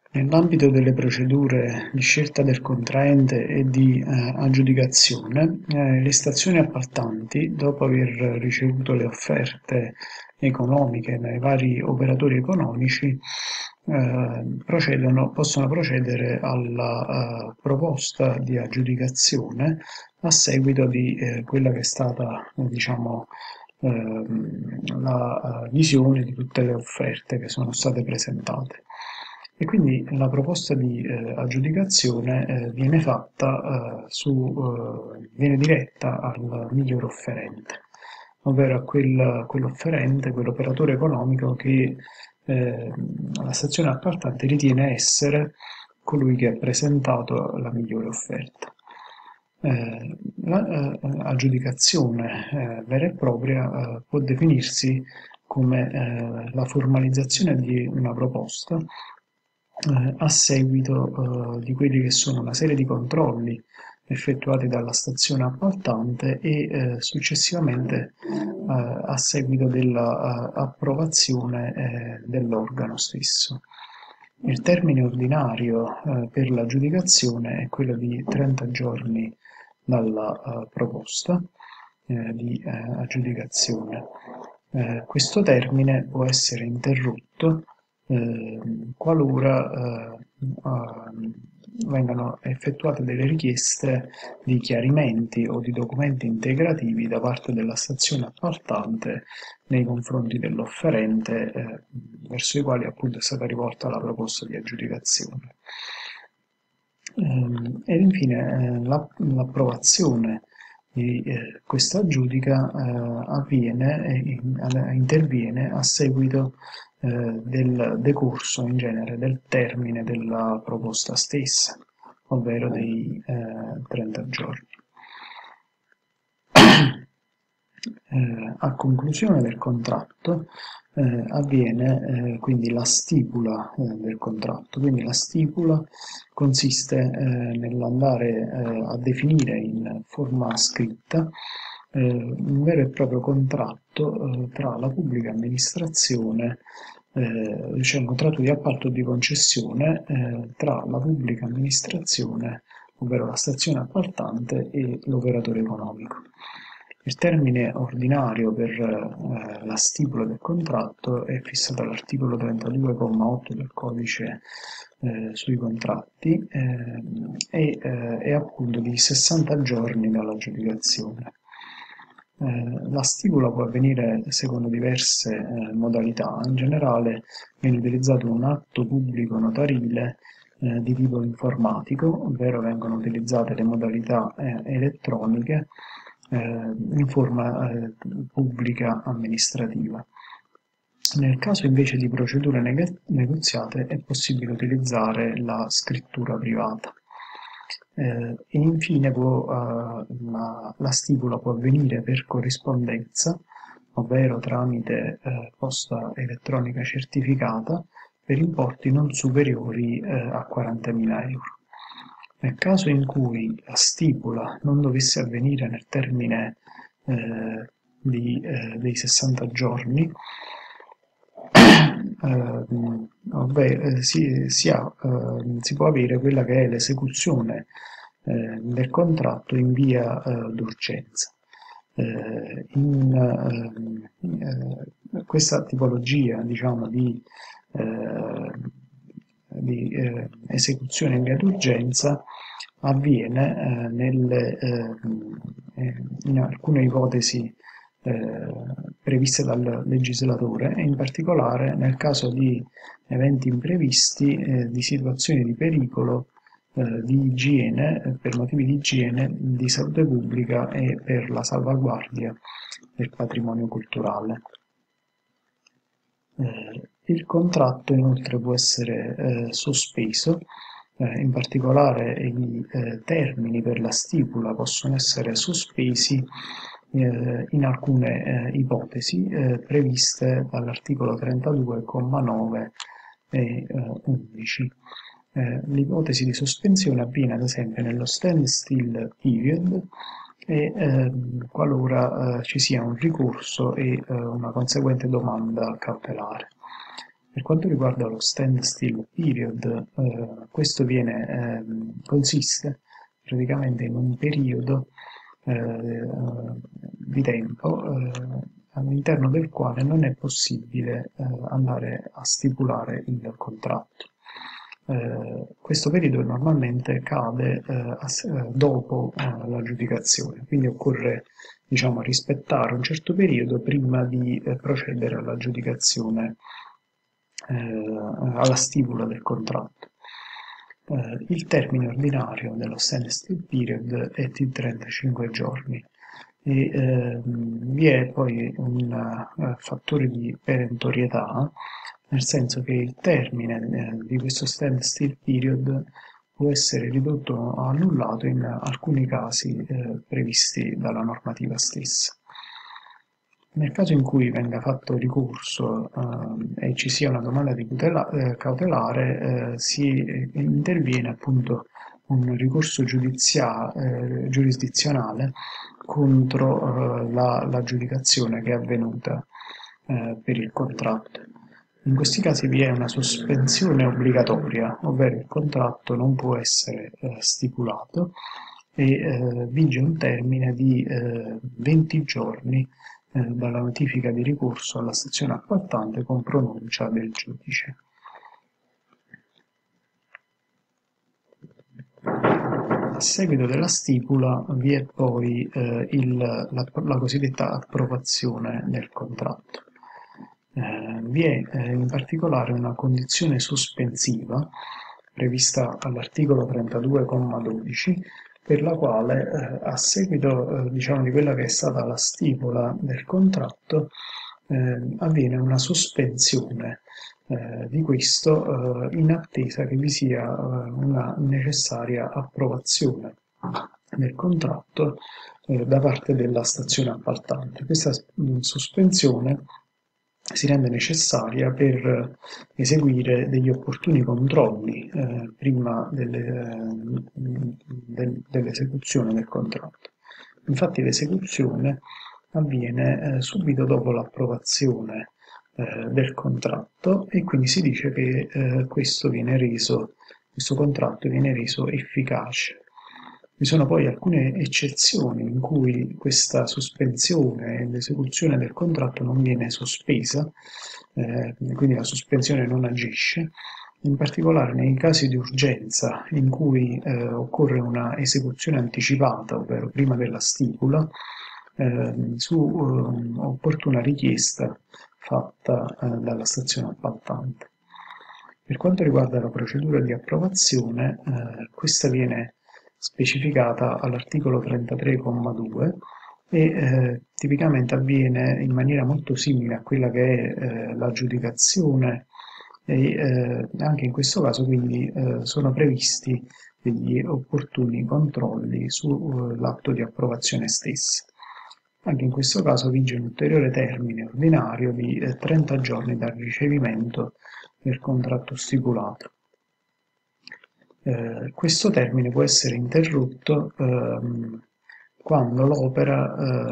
Nell'ambito delle procedure di scelta del contraente e di aggiudicazione, le stazioni appaltanti, dopo aver ricevuto le offerte economiche dai vari operatori economici, possono procedere alla proposta di aggiudicazione a seguito di quella che è stata, diciamo, la visione di tutte le offerte che sono state presentate. E quindi la proposta di aggiudicazione viene fatta viene diretta al miglior offerente, ovvero a quell'offerente, quell'operatore economico che la stazione appaltante ritiene essere colui che ha presentato la migliore offerta. L'aggiudicazione vera e propria può definirsi come la formalizzazione di una proposta a seguito di quelli che sono una serie di controlli effettuati dalla stazione appaltante e successivamente a seguito dell'approvazione dell'organo stesso. Il termine ordinario per l'aggiudicazione è quello di 30 giorni dalla proposta di aggiudicazione. Questo termine può essere interrotto qualora vengano effettuate delle richieste di chiarimenti o di documenti integrativi da parte della stazione appaltante nei confronti dell'offerente verso i quali appunto è stata rivolta la proposta di aggiudicazione. Ed infine l'approvazione di questa aggiudica interviene a seguito del decorso in genere del termine della proposta stessa, ovvero dei 30 giorni. A conclusione del contratto avviene quindi la stipula del contratto. Quindi la stipula consiste nell'andare a definire in forma scritta un vero e proprio contratto tra la pubblica amministrazione, cioè un contratto di appalto o di concessione tra la pubblica amministrazione, ovvero la stazione appaltante, e l'operatore economico. Il termine ordinario per la stipula del contratto è fissato all'articolo 32,8 del codice sui contratti e è appunto di 60 giorni dall'aggiudicazione. La stipula può avvenire secondo diverse modalità. In generale viene utilizzato un atto pubblico notarile di tipo informatico, ovvero vengono utilizzate le modalità elettroniche in forma pubblica amministrativa. Nel caso invece di procedure negoziate è possibile utilizzare la scrittura privata. E infine la stipula può avvenire per corrispondenza, ovvero tramite posta elettronica certificata, per importi non superiori a 40.000 euro. Nel caso in cui la stipula non dovesse avvenire nel termine dei 60 giorni, si può avere quella che è l'esecuzione del contratto in via d'urgenza. Questa tipologia, diciamo, di esecuzione in via d'urgenza avviene in alcune ipotesi previste dal legislatore e in particolare nel caso di eventi imprevisti, di situazioni di pericolo, di igiene, per motivi di igiene, di salute pubblica e per la salvaguardia del patrimonio culturale. Il contratto inoltre può essere sospeso, in particolare i termini per la stipula possono essere sospesi in alcune ipotesi previste dall'articolo 32,9 e 11. L'ipotesi di sospensione avviene ad esempio nello standstill period e qualora ci sia un ricorso e una conseguente domanda cautelare. Per quanto riguarda lo standstill period, questo consiste praticamente in un periodo di tempo all'interno del quale non è possibile andare a stipulare il contratto. Questo periodo normalmente cade dopo l'aggiudicazione, quindi occorre, diciamo, rispettare un certo periodo prima di procedere all'aggiudicazione, alla stipula del contratto. Il termine ordinario dello standstill period è di 35 giorni e vi è poi un fattore di perentorietà, nel senso che il termine di questo standstill period può essere ridotto o annullato in alcuni casi previsti dalla normativa stessa. Nel caso in cui venga fatto ricorso e ci sia una domanda di cautelare, si interviene appunto un ricorso giurisdizionale contro l'aggiudicazione che è avvenuta per il contratto. In questi casi vi è una sospensione obbligatoria, ovvero il contratto non può essere stipulato e vige un termine di 20 giorni dalla notifica di ricorso alla stazione appaltante con pronuncia del giudice. A seguito della stipula vi è poi la cosiddetta approvazione del contratto. Vi è in particolare una condizione sospensiva prevista all'articolo 32,12 per la quale a seguito diciamo, di quella che è stata la stipula del contratto avviene una sospensione di questo in attesa che vi sia una necessaria approvazione del contratto da parte della stazione appaltante. Questa sospensione si rende necessaria per eseguire degli opportuni controlli prima dell'esecuzione del contratto. Infatti l'esecuzione avviene subito dopo l'approvazione del contratto e quindi si dice che questo contratto viene reso efficace. Vi sono poi alcune eccezioni in cui questa sospensione e l'esecuzione del contratto non viene sospesa, quindi la sospensione non agisce, in particolare nei casi di urgenza in cui occorre una esecuzione anticipata, ovvero prima della stipula, su opportuna richiesta fatta dalla stazione appaltante. Per quanto riguarda la procedura di approvazione, questa viene specificata all'articolo 33,2 e tipicamente avviene in maniera molto simile a quella che è l'aggiudicazione e anche in questo caso quindi sono previsti degli opportuni controlli sull'atto di approvazione stessa. Anche in questo caso vige un ulteriore termine ordinario di 30 giorni dal ricevimento del contratto stipulato. Questo termine può essere interrotto quando l'opera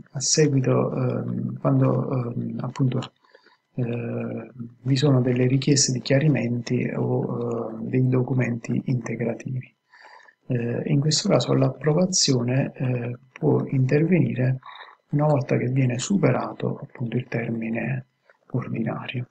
quando appunto vi sono delle richieste di chiarimenti o dei documenti integrativi. In questo caso l'approvazione può intervenire una volta che viene superato appunto il termine ordinario.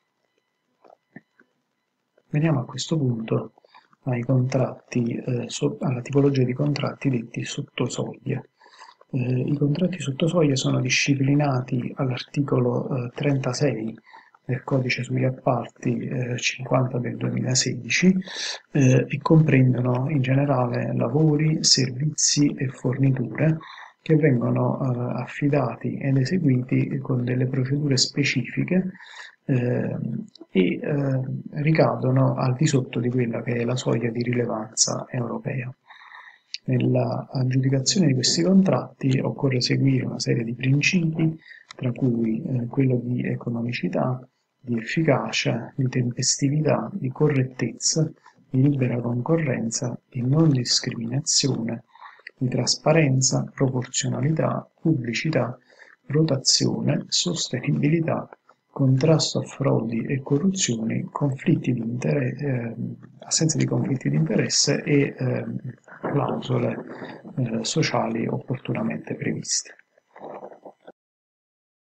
Veniamo a questo punto ai contratti, alla tipologia di contratti detti sotto soglia. I contratti sotto soglia sono disciplinati all'articolo 36 del codice sugli appalti 50 del 2016 e comprendono in generale lavori, servizi e forniture che vengono affidati ed eseguiti con delle procedure specifiche e ricadono al di sotto di quella che è la soglia di rilevanza europea. Nella aggiudicazione di questi contratti occorre seguire una serie di principi, tra cui quello di economicità, di efficacia, di tempestività, di correttezza, di libera concorrenza, di non discriminazione, di trasparenza, proporzionalità, pubblicità, rotazione, sostenibilità contrasto a frodi e corruzioni, assenza di conflitti di interesse e clausole sociali opportunamente previste.